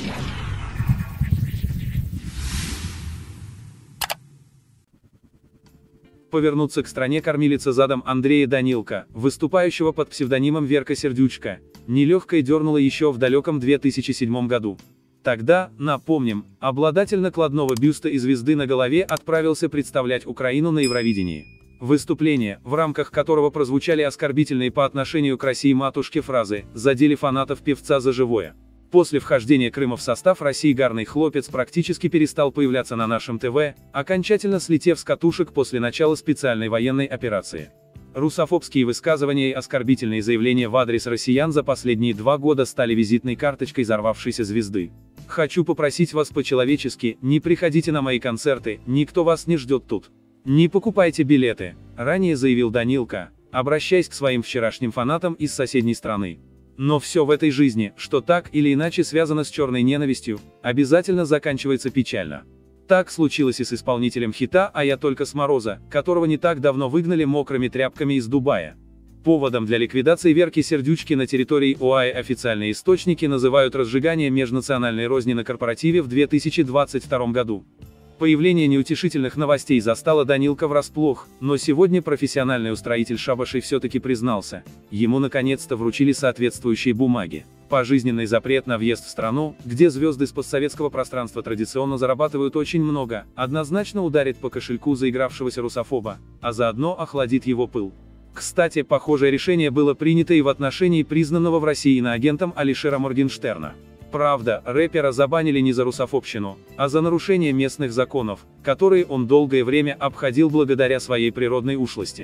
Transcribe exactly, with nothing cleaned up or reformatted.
Повернуться к стране кормилица задом Андрея Данилка, выступающего под псевдонимом Верка Сердючка, нелегкой дернула еще в далеком две тысячи седьмом году. Тогда, напомним, обладатель накладного бюста и звезды на голове отправился представлять Украину на Евровидении. Выступление, в рамках которого прозвучали оскорбительные по отношению к России матушке фразы, задели фанатов певца за живое. После вхождения Крыма в состав России гарный хлопец практически перестал появляться на нашем ТВ, окончательно слетев с катушек после начала специальной военной операции. Русофобские высказывания и оскорбительные заявления в адрес россиян за последние два года стали визитной карточкой взорвавшейся звезды. «Хочу попросить вас по-человечески, не приходите на мои концерты, никто вас не ждет тут. Не покупайте билеты», — ранее заявил Данилка, обращаясь к своим вчерашним фанатам из соседней страны. Но все в этой жизни, что так или иначе связано с черной ненавистью, обязательно заканчивается печально. Так случилось и с исполнителем хита «А я только с мороза», которого не так давно выгнали мокрыми тряпками из Дубая. Поводом для ликвидации Верки Сердючки на территории ОАЭ официальные источники называют разжигание межнациональной розни на корпоративе в две тысячи двадцать втором году. Появление неутешительных новостей застало Данилка врасплох, но сегодня профессиональный устроитель шабашей все-таки признался, ему наконец-то вручили соответствующие бумаги. Пожизненный запрет на въезд в страну, где звезды с постсоветского пространства традиционно зарабатывают очень много, однозначно ударит по кошельку заигравшегося русофоба, а заодно охладит его пыл. Кстати, похожее решение было принято и в отношении признанного в России иноагентом Алишера Моргенштерна. Правда, рэпера забанили не за русофобщину, а за нарушение местных законов, которые он долгое время обходил благодаря своей природной ушлости.